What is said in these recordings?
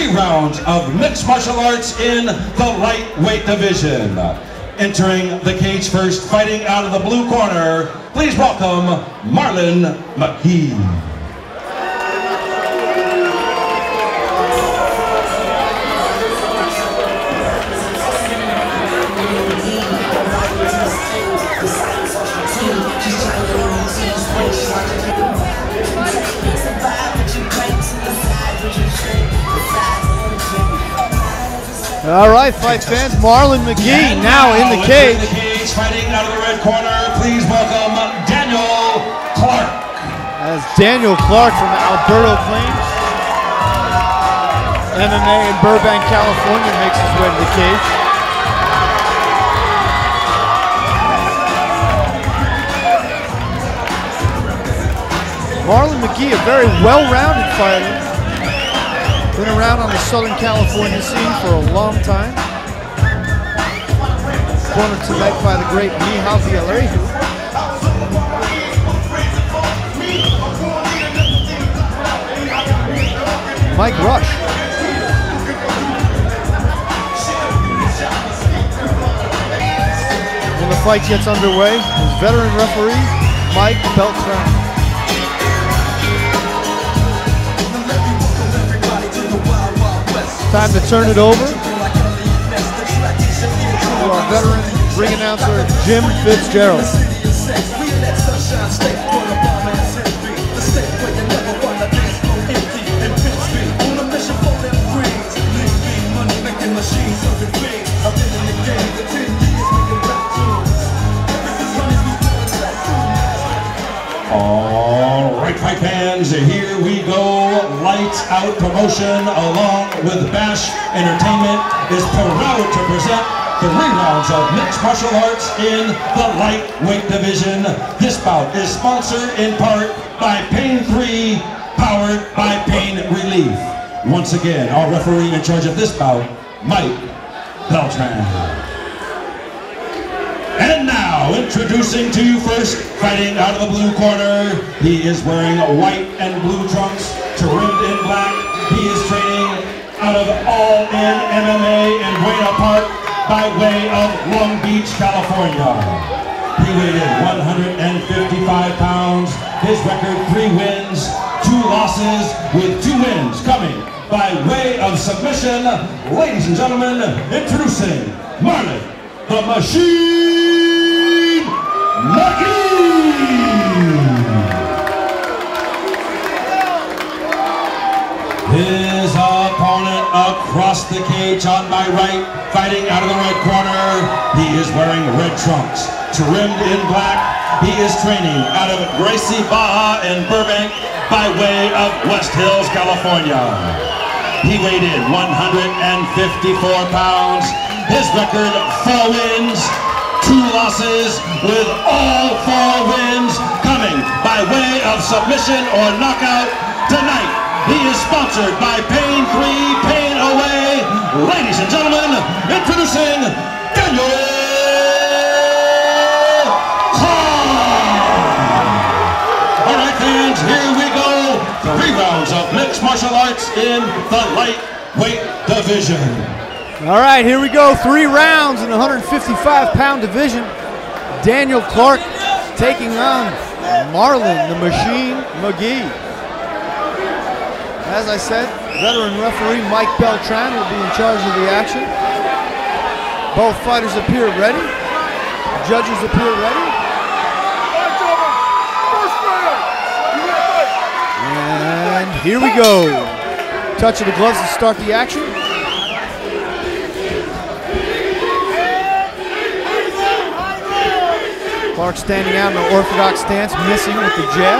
3 rounds of mixed martial arts in the lightweight division. Entering the cage first, fighting out of the blue corner, please welcome Marlen Magee. All right, fight fans, Marlen Magee now in the cage. Fighting out of the red corner, please welcome Daniel Clark. As Daniel Clark from Alberto Claims, MMA in Burbank, California, makes his way to the cage. Marlen Magee, a very well-rounded fighter. Been around on the Southern California scene for a long time. Cornered tonight by the great Michal Villarreal. Mike Rush. When the fight gets underway, his veteran referee, Mike Beltran. Time to turn it over to our veteran ring announcer, Jim Fitzgerald. All right, fight fans, here we go. Lights Out Promotion, along with Bash Entertainment, is proud to present the 3 rounds of mixed martial arts in the lightweight division. This bout is sponsored in part by Pain 3, powered by Pain Relief. Once again, our referee in charge of this bout, Mike Beltran. And now, introducing to you first, fighting out of the blue corner, he is wearing white and blue trunks, trimmed in black. He is training out of All In MMA in Buena Park by way of Long Beach, California. He weighed in 155 pounds. His record, 3 wins, 2 losses, with 2 wins coming by way of submission. Ladies and gentlemen, introducing Marlen the Machine Magee! His opponent across the cage on my right, fighting out of the red corner. He is wearing red trunks, trimmed in black. He is training out of Gracie Baja in Burbank by way of West Hills, California. He weighed in 154 pounds. His record, 4 wins, 2 losses, with all 4 wins coming by way of submission or knockout tonight. He is sponsored by Pain 3, Pain Away. Ladies and gentlemen, introducing Daniel Clark. All right, fans, here we go. 3 rounds of mixed martial arts in the lightweight division. All right, here we go. 3 rounds in the 155-pound division. Daniel Clark taking on Marlen the Machine Magee. As I said, veteran referee Mike Beltran will be in charge of the action. Both fighters appear ready. Judges appear ready. And here we go. Touch of the gloves to start the action. Clark standing out in an orthodox stance, missing with the jab.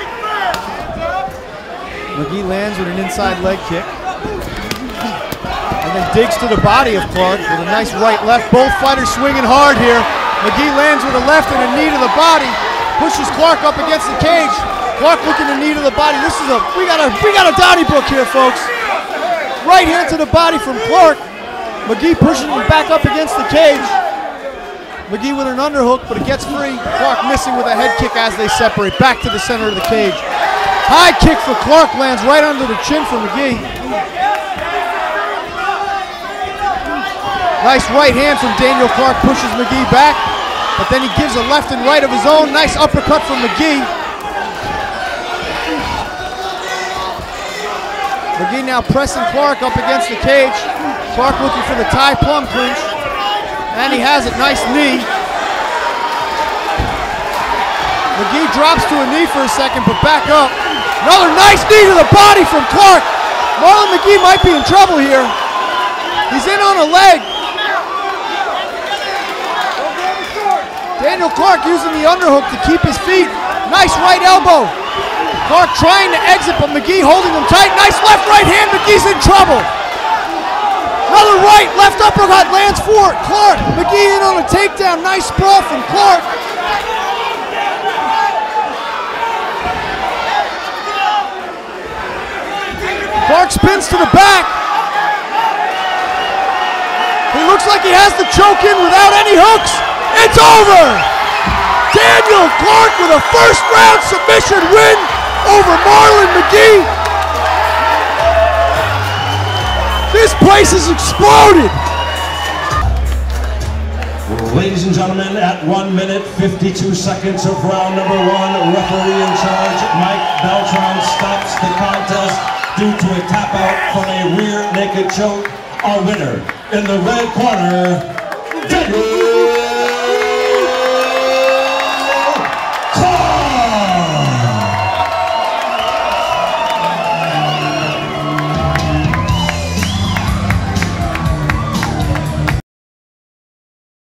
Magee lands with an inside leg kick. And then digs to the body of Clark with a nice right-left. Both fighters swinging hard here. Magee lands with a left and a knee to the body. Pushes Clark up against the cage. Clark looking to knee to the body. This is we got a Donnybrook here, folks. Right hand to the body from Clark. Magee pushing him back up against the cage. Magee with an underhook, but it gets free. Clark missing with a head kick as they separate. Back to the center of the cage. High kick for Clark lands right under the chin for Magee. Nice right hand from Daniel Clark, pushes Magee back, but then he gives a left and right of his own. Nice uppercut from Magee. Magee now pressing Clark up against the cage. Clark looking for the tie plum clinch, and he has it. Nice knee. Magee drops to a knee for a second, but back up. Another nice knee to the body from Clark. Marlen Magee might be in trouble here. He's in on a leg. Daniel Clark using the underhook to keep his feet. Nice right elbow. Clark trying to exit, but Magee holding him tight. Nice left right hand. Magee's in trouble. Another right, left uppercut lands for Clark. Magee in on a takedown. Nice sprawl from Clark. Clark spins to the back. He looks like he has the choke in without any hooks. It's over! Daniel Clark with a first round submission win over Marlen Magee. This place has exploded. Ladies and gentlemen, at 1 minute 52 seconds of round number 1, referee in charge, Mike Beltran, stops the contest due to a tap out from a rear naked choke. Our winner in the red corner, Daniel